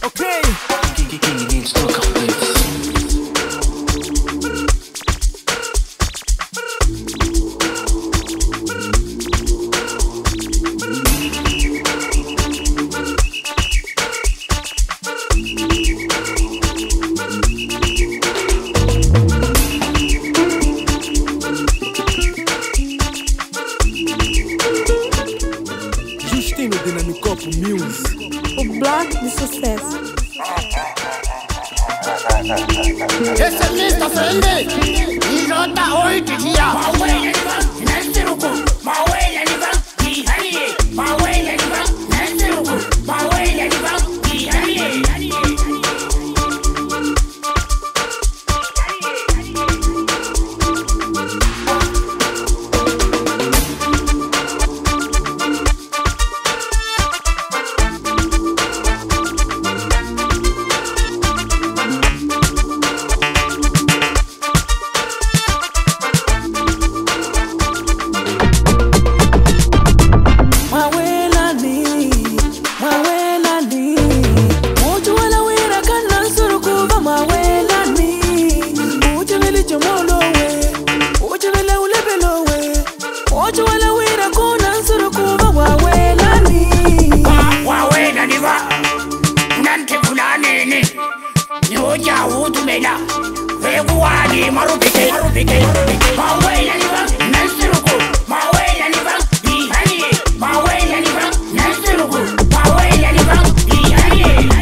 Okay. Justino Dinamicopo Music. O bloco de sucesso. Esse é Mr. Fende, e J 8 dia. Mauê, Nestiruku, Mauê, Ihanie, Mauê, Nestiruku, Mauê, Ihanie. Oja utumela, weguani marupike, mawela niva, nasiruku, mawela niva, ihanie, mawela niva, nasiruku, mawela niva, ihanie.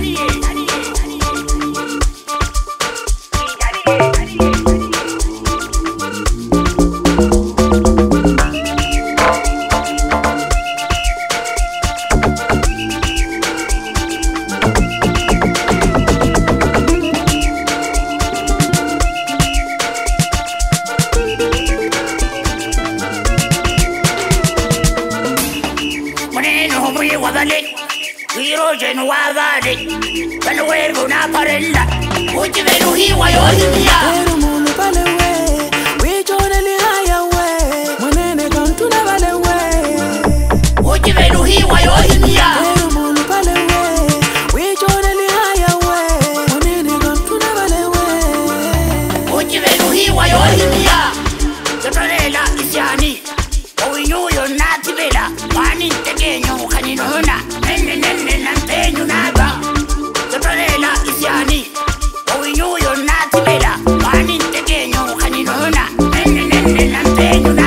Hidrogen wavade, palo huevo na parella, uchi velu hiwa yo himia. Pero mulu pale we, we chone li haya we, mwanene kantuna pale we. Uchi velu hiwa yo himia. Pero mulu pale we chone li haya we, mwanene kantuna pale we. Uchi velu hiwa yo himia. Yotorela isiani, owinyuyo nati vela, wani tegenyo kaninona. Nantenyo naba, yotorela isiani, owinyuyo nati vela, wani tegenyo kaninona. Nantenyo